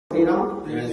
శ్రీరామ్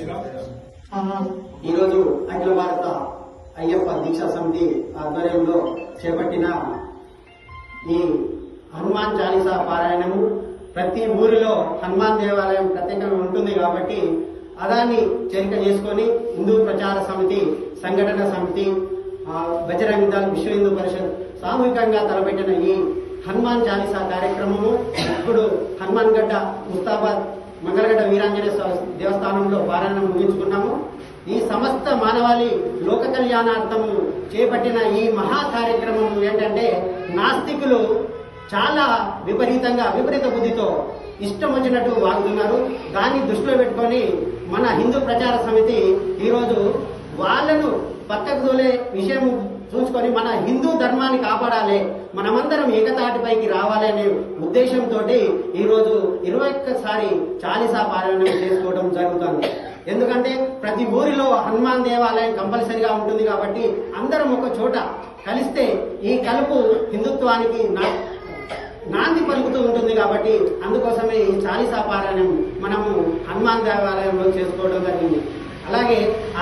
ఈరోజు అఖిల భారత అయ్యప్ప దీక్షా సమితి ఆధ్వర్యంలో చేపట్టిన ఈ హనుమాన్ చాలీసా పారాయణము ప్రతి ఊరిలో హనుమాన్ దేవాలయం ప్రత్యేకంగా ఉంటుంది కాబట్టి అదాన్ని చేరిక చేసుకొని హిందూ ప్రచార సమితి సంఘటన సమితి బజరంగ దళ్ విశ్వ హిందూ పరిషత్ సామూహికంగా తలపెట్టిన ఈ హనుమాన్ చాలీసా కార్యక్రమము ఇప్పుడు హనుమాన్ గడ్డ ముస్తాబాద్ మంగళగడ్డ వీరాంజనేయ దేవస్థానంలో పారాయణం ముగించుకున్నాము. ఈ సమస్త మానవాళి లోక కళ్యాణార్థము చేపట్టిన ఈ మహా కార్యక్రమం ఏంటంటే నాస్తికులు చాలా విపరీత బుద్ధితో ఇష్టం వచ్చినట్టు వాగుతున్నారు. దాన్ని దృష్టిలో పెట్టుకొని మన హిందూ ప్రచార సమితి ఈరోజు వాళ్లను పక్కకు తోలే విషయం చూసుకొని మన హిందూ ధర్మాన్ని కాపాడాలి, మనమందరం ఏకతాటిపైకి రావాలి అనే ఉద్దేశంతో ఈరోజు 21సారి చాలీసా పారాయణం చేసుకోవడం జరుగుతుంది. ఎందుకంటే ప్రతి ఊరిలో హనుమాన్ దేవాలయం కంపల్సరిగా ఉంటుంది కాబట్టి అందరం ఒక చోట కలిస్తే ఈ కలుపు హిందుత్వానికి నాంది పలుకుతూ ఉంటుంది కాబట్టి అందుకోసమే ఈ చాలీసా పారాయణం మనము హనుమాన్ దేవాలయంలో చేసుకోవడం జరిగింది. అలాగే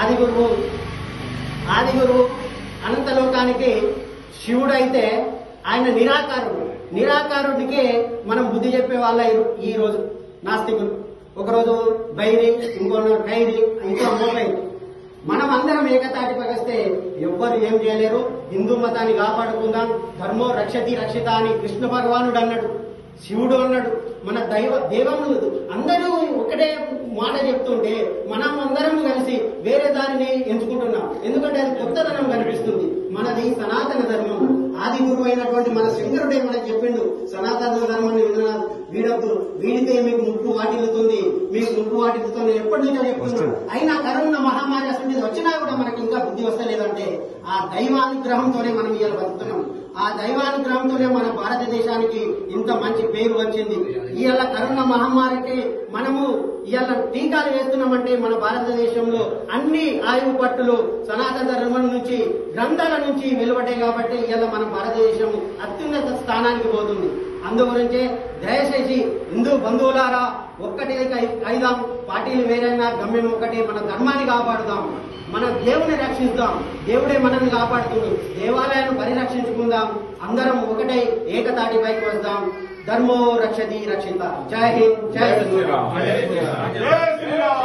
ఆదిగురువు అనంతలోకానికి శివుడైతే ఆయన నిరాకారుడికే మనం బుద్ధి చెప్పే వాళ్ళ ఈ రోజు నాస్తికులు. ఒకరోజు బైరి, ఇంకో ఖైరి, ఇంకో మోబైల్. మనం అందరం ఏకతాటి పగస్తే ఎవ్వరు ఏం చేయలేరు. హిందూ మతాన్ని కాపాడుకుందాం. ధర్మో రక్షతి రక్షిత అని కృష్ణ భగవానుడు అన్నాడు, శివుడు అన్నాడు. మన దేవములు అందరూ ఒకటే మాట చెప్తుంటే మనం అందరం కలిసి వేరే దారిని ఎంచుకుంటున్నాం. ఎందుకంటే అది కొత్తదనం కనిపిస్తుంది. మనది సనాతన ధర్మం. ఆది గురువు అయినటువంటి మన శంకరుడే మనకు చెప్పిండు, సనాతన ధర్మాన్ని వీడొద్దు, వీడితే మీకు ముప్పు వాటిల్లుతుంది, మీకు ముప్పు వాటిల్లుతుంది ఎప్పటి నుంచో చెప్తున్నాడు. అయినా కరోనా మహమ్మారి అసలు వచ్చినా కూడా మనకి ఇంకా బుద్ధి వస్తలేదంటే ఆ దైవానుగ్రహంతోనే మనం ఇవాళ బతుకుతున్నాం. ఆ దైవానుగ్రహంతోనే మన భారతదేశానికి ఇంత మంచి పేరు వచ్చింది. ఇవాళ కరోనా మహమ్మారికి మనము ఇవాళ టీకాలు వేస్తున్నామంటే మన భారతదేశంలో అన్ని ఆయువు పట్టులు సనాతన ధర్మం నుంచి గ్రంథాల నుంచి వెలువడ్డాయి కాబట్టి ఇవాళ మన భారతదేశం అత్యున్నత స్థానానికి పోతుంది. అందుగురించే దయచేసి హిందూ బంధువులారా ఒక్కటి అయిదాం. పార్టీలు వేరైనా గమ్యం ఒకటి, మన ధర్మాన్ని కాపాడుదాం, మన దేవుని రక్షిద్దాం. దేవుడే మనల్ని కాపాడుతుంది. దేవాలయాన్ని పరిరక్షించుకుందాం. అందరం ఒకటే ఏకతాటి పైకి వద్దాం. ధర్మో రక్షతి రక్షిత. జై హింద్, జై శ్రీరామ్.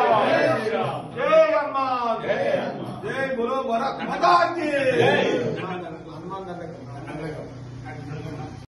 జై హనుమాన్, జై బోలో భారత్ మాతా కీ.